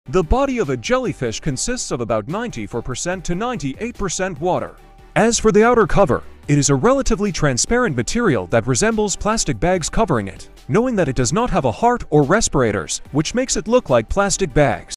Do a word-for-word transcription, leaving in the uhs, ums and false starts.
The body of a jellyfish consists of about ninety-four percent to ninety-eight percent water. As for the outer cover, it is a relatively transparent material that resembles plastic bags covering it, knowing that it does not have a heart or respirators, which makes it look like plastic bags.